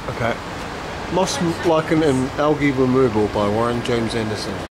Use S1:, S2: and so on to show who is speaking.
S1: Okay. Moss, lichen and algae removal by Warren James Anderson.